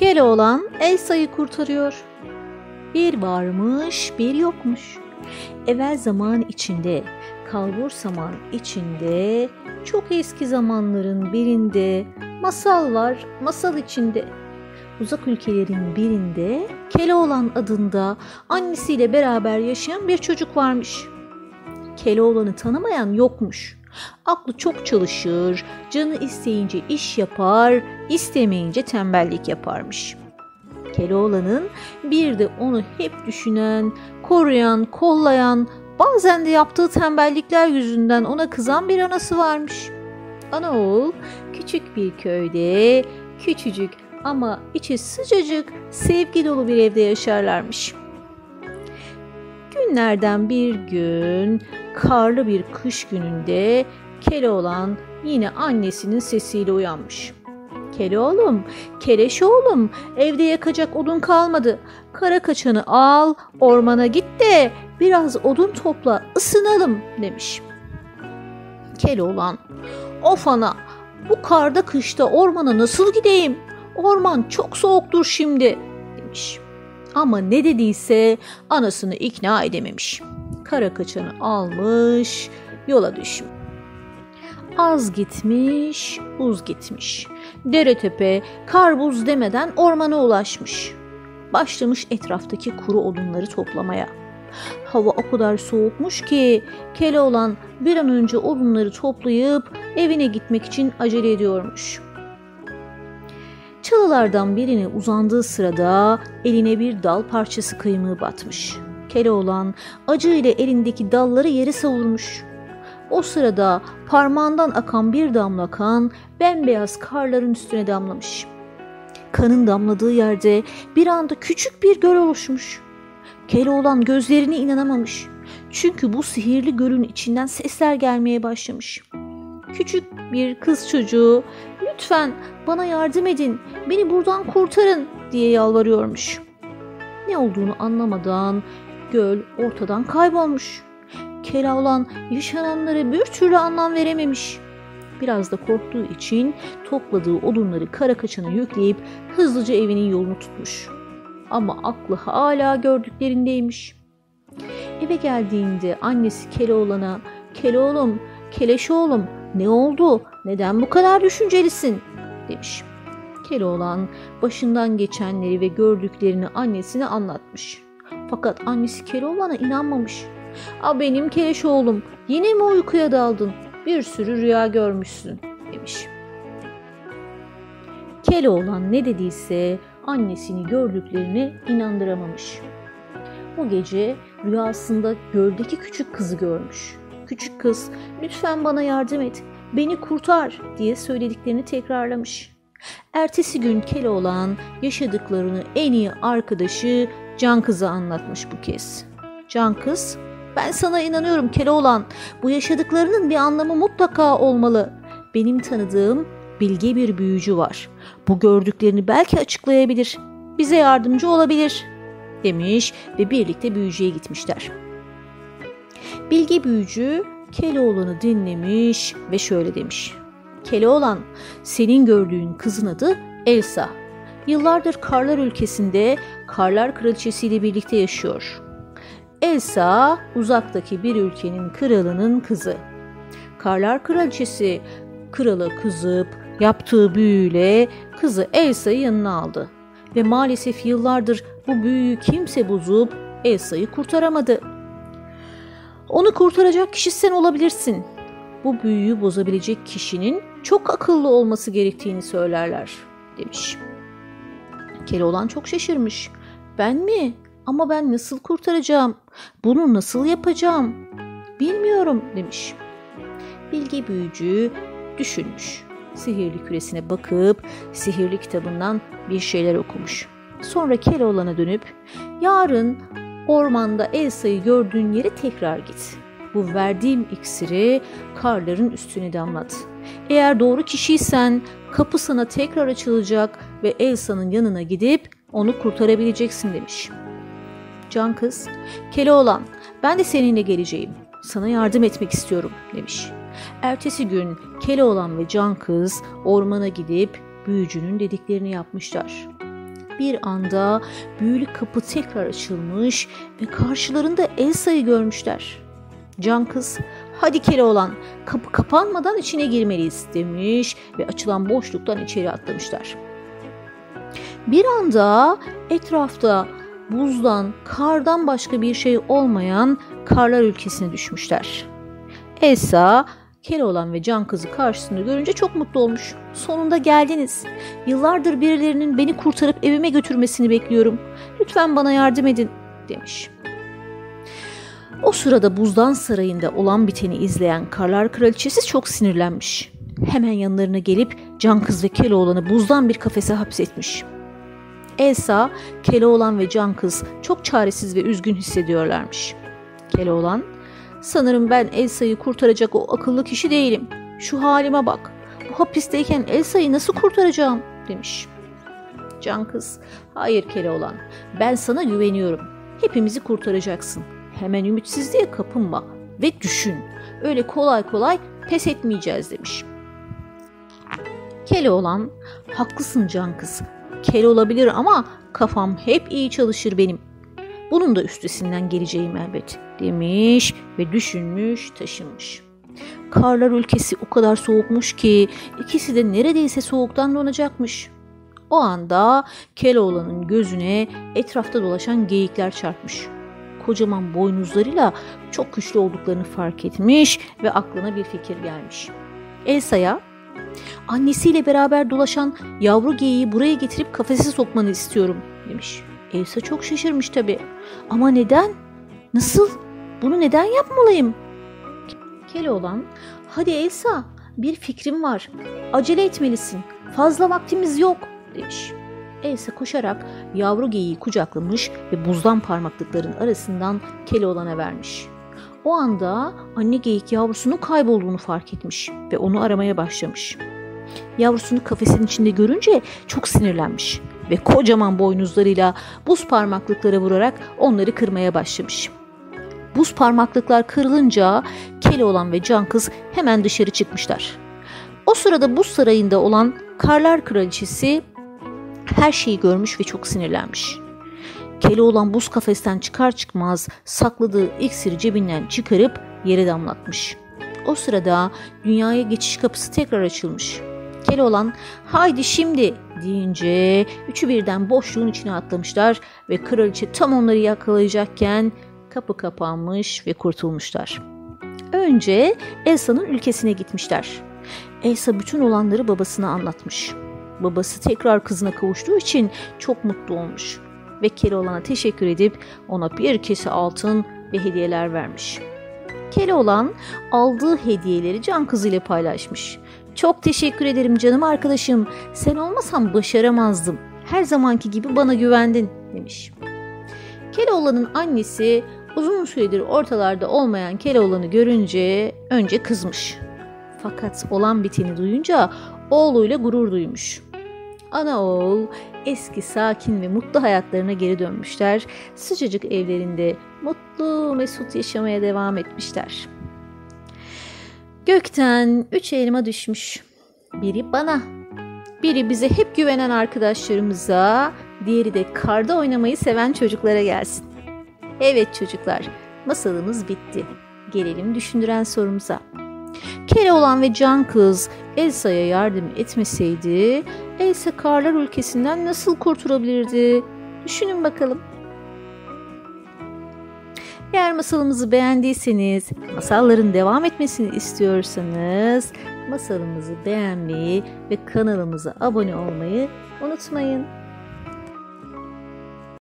Keloğlan Elsa'yı kurtarıyor. Bir varmış, bir yokmuş. Evvel zaman içinde, kalbur zaman içinde, çok eski zamanların birinde masal var, masal içinde. Uzak ülkelerin birinde Keloğlan adında annesiyle beraber yaşayan bir çocuk varmış. Keloğlan'ı tanımayan yokmuş. Aklı çok çalışır, canı isteyince iş yapar, istemeyince tembellik yaparmış. Keloğlan'ın bir de onu hep düşünen, koruyan, kollayan, bazen de yaptığı tembellikler yüzünden ona kızan bir anası varmış. Anaoğul küçük bir köyde, küçücük ama içi sıcacık, sevgi dolu bir evde yaşarlarmış. Günlerden bir gün, karlı bir kış gününde Keloğlan yine annesinin sesiyle uyanmış. Keloğlum, Keleş oğlum, evde yakacak odun kalmadı. Kara kaçanı al, ormana git de biraz odun topla, ısınalım demiş. Keloğlan, of ana, bu karda kışta ormana nasıl gideyim? Orman çok soğuktur şimdi demiş. Ama ne dediyse anasını ikna edememiş. Kara kaçanı almış, yola düşmüş. Az gitmiş, uz gitmiş. Dere tepe, kar buz demeden ormana ulaşmış. Başlamış etraftaki kuru odunları toplamaya. Hava o kadar soğukmuş ki Keloğlan bir an önce odunları toplayıp evine gitmek için acele ediyormuş. Çalılardan birine uzandığı sırada eline bir dal parçası kıymığı batmış. Keloğlan acıyla elindeki dalları yere savurmuş. O sırada parmağından akan bir damla kan bembeyaz karların üstüne damlamış. Kanın damladığı yerde bir anda küçük bir göl oluşmuş. Keloğlan gözlerine inanamamış. Çünkü bu sihirli gölün içinden sesler gelmeye başlamış. Küçük bir kız çocuğu, lütfen bana yardım edin, beni buradan kurtarın diye yalvarıyormuş. Ne olduğunu anlamadan göl ortadan kaybolmuş. Keloğlan yaşananlara bir türlü anlam verememiş. Biraz da korktuğu için topladığı odunları kara kaçana yükleyip hızlıca evinin yolunu tutmuş. Ama aklı hala gördüklerindeymiş. Eve geldiğinde annesi Keloğlan'a, "Keloğlum, Keleş oğlum, ne oldu? Neden bu kadar düşüncelisin?" demiş. Keloğlan başından geçenleri ve gördüklerini annesine anlatmış. Fakat annesi Keloğlan'a inanmamış. Benim Keleş oğlum, yine mi uykuya daldın? Bir sürü rüya görmüşsün." demiş. Keloğlan ne dediyse annesini gördüklerine inandıramamış. O gece rüyasında göldeki küçük kızı görmüş. Küçük kız, "Lütfen bana yardım et, beni kurtar" diye söylediklerini tekrarlamış. Ertesi gün Keloğlan yaşadıklarını en iyi arkadaşı Can Kız'a anlatmış bu kez. Can Kız, "Ben sana inanıyorum Keloğlan. Bu yaşadıklarının bir anlamı mutlaka olmalı. Benim tanıdığım bilge bir büyücü var. Bu gördüklerini belki açıklayabilir. Bize yardımcı olabilir" demiş ve birlikte büyücüye gitmişler. Bilge büyücü Keloğlan'ı dinlemiş ve şöyle demiş. "Keloğlan, senin gördüğün kızın adı Elsa. Yıllardır Karlar ülkesinde Karlar Kraliçesi ile birlikte yaşıyor. Elsa uzaktaki bir ülkenin kralının kızı. Karlar Kraliçesi krala kızıp yaptığı büyüyle kızı Elsa'yı yanına aldı. Ve maalesef yıllardır bu büyüyü kimse bozup Elsa'yı kurtaramadı. Onu kurtaracak kişi sen olabilirsin. Bu büyüyü bozabilecek kişinin çok akıllı olması gerektiğini söylerler" demiş. Keloğlan çok şaşırmış. "Ben mi? Ama ben nasıl kurtaracağım? Bunu nasıl yapacağım? Bilmiyorum" demiş. Bilge büyücü düşünmüş. Sihirli küresine bakıp sihirli kitabından bir şeyler okumuş. Sonra Keloğlan'a dönüp, "Yarın ormanda Elsa'yı gördüğün yere tekrar git. Bu verdiğim iksiri karların üstüne damlat. Eğer doğru kişiysen kapı sana tekrar açılacak ve Elsa'nın yanına gidip onu kurtarabileceksin" demiş. Can Kız, "Keloğlan, ben de seninle geleceğim. Sana yardım etmek istiyorum" demiş. Ertesi gün Keloğlan ve Can Kız ormana gidip büyücünün dediklerini yapmışlar. Bir anda büyülü kapı tekrar açılmış ve karşılarında Elsa'yı görmüşler. Can kız, hadi Keloğlan, kapı kapanmadan içine girmeliyiz demiş ve açılan boşluktan içeri atlamışlar. Bir anda etrafta buzdan, kardan başka bir şey olmayan karlar ülkesine düşmüşler. Elsa, Keloğlan ve Can kızı karşısında görünce çok mutlu olmuş. Sonunda geldiniz. Yıllardır birilerinin beni kurtarıp evime götürmesini bekliyorum. Lütfen bana yardım edin demiş. O sırada buzdan sarayında olan biteni izleyen Karlar Kraliçesi çok sinirlenmiş. Hemen yanlarına gelip Can kız ve Keloğlan'ı buzdan bir kafese hapsetmiş. Elsa, Keloğlan ve Can kız çok çaresiz ve üzgün hissediyorlarmış. Keloğlan, sanırım ben Elsa'yı kurtaracak o akıllı kişi değilim. Şu halime bak. Bu hapisteyken Elsa'yı nasıl kurtaracağım demiş. Can kız, hayır Keloğlan, ben sana güveniyorum. Hepimizi kurtaracaksın. Hemen ümitsizliğe kapılma ve düşün. Öyle kolay kolay pes etmeyeceğiz demiş. Keloğlan, haklısın Can kız. Kel olabilir ama kafam hep iyi çalışır benim. Bunun da üstesinden geleceğim elbet demiş ve düşünmüş taşınmış. Karlar ülkesi o kadar soğukmuş ki ikisi de neredeyse soğuktan donacakmış. O anda Keloğlan'ın gözüne etrafta dolaşan geyikler çarpmış. Kocaman boynuzlarıyla çok güçlü olduklarını fark etmiş ve aklına bir fikir gelmiş. Elsa'ya, annesiyle beraber dolaşan yavru geyiği buraya getirip kafese sokmanı istiyorum demiş. Elsa çok şaşırmış tabii. Ama neden? Nasıl? Bunu neden yapmalıyım? Keloğlan, hadi Elsa, bir fikrim var. Acele etmelisin. Fazla vaktimiz yok demiş. Elsa koşarak yavru geyiği kucaklamış ve buzdan parmaklıkların arasından Keloğlan'a vermiş. O anda anne geyik yavrusunun kaybolduğunu fark etmiş ve onu aramaya başlamış. Yavrusunu kafesin içinde görünce çok sinirlenmiş ve kocaman boynuzlarıyla buz parmaklıklara vurarak onları kırmaya başlamış. Buz parmaklıklar kırılınca Keloğlan ve Can kız hemen dışarı çıkmışlar. O sırada buz sarayında olan Karlar Kraliçesi her şeyi görmüş ve çok sinirlenmiş. Keloğlan buz kafesten çıkar çıkmaz sakladığı iksiri cebinden çıkarıp yere damlatmış. O sırada dünyaya geçiş kapısı tekrar açılmış. Keloğlan, haydi şimdi deyince üçü birden boşluğun içine atlamışlar ve kraliçe tam onları yakalayacakken kapı kapanmış ve kurtulmuşlar. Önce Elsa'nın ülkesine gitmişler. Elsa bütün olanları babasına anlatmış. Babası tekrar kızına kavuştuğu için çok mutlu olmuş ve Keloğlan'a teşekkür edip ona bir kese altın ve hediyeler vermiş. Keloğlan aldığı hediyeleri Can kızıyla paylaşmış. Çok teşekkür ederim canım arkadaşım. Sen olmasan başaramazdım. Her zamanki gibi bana güvendin demiş. Keloğlan'ın annesi uzun süredir ortalarda olmayan Keloğlan'ı görünce önce kızmış. Fakat olan biteni duyunca oğluyla gurur duymuş. Ana oğul eski sakin ve mutlu hayatlarına geri dönmüşler. Sıcacık evlerinde mutlu mesut yaşamaya devam etmişler. Gökten 3 elma düşmüş. Biri bana, biri bize hep güvenen arkadaşlarımıza, diğeri de karda oynamayı seven çocuklara gelsin. Evet çocuklar, masalımız bitti. Gelelim düşündüren sorumuza. Keloğlan ve Can kız Elsa'ya yardım etmeseydi Elsa karlar ülkesinden nasıl kurtulabilirdi? Düşünün bakalım. Eğer masalımızı beğendiyseniz, masalların devam etmesini istiyorsanız masalımızı beğenmeyi ve kanalımıza abone olmayı unutmayın.